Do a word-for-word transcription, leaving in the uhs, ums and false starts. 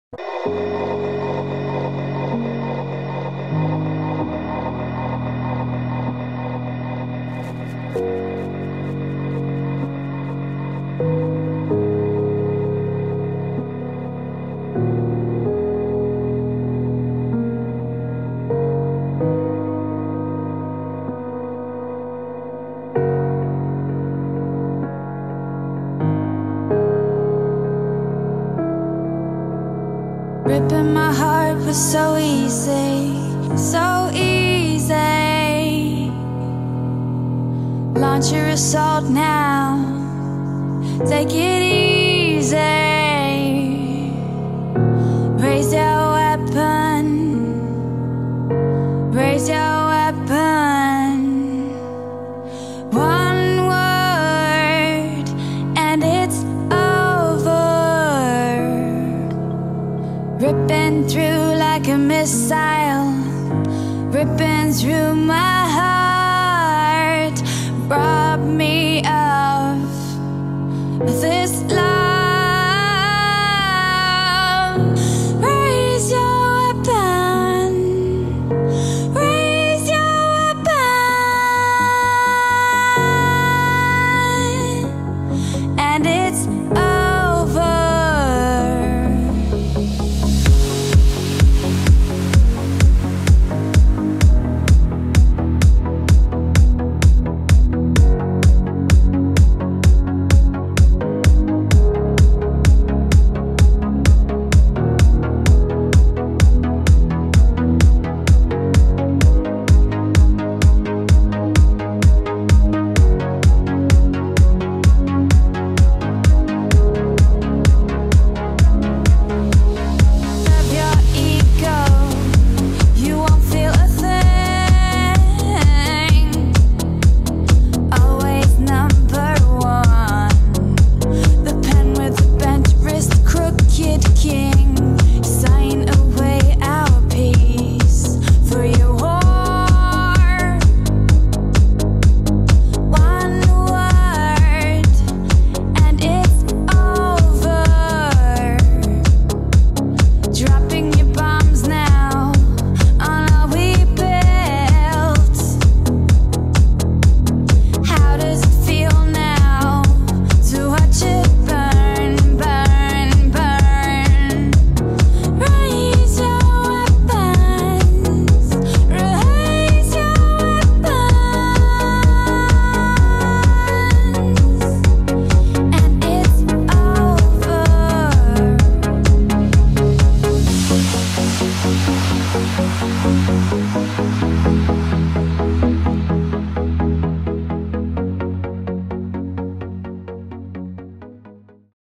Ripping my heart was so easy, so easy. Launch your assault now, take it easy. Raise your weapon, raise your weapon. One word and it's over. Ripping through like a missile, ripping through my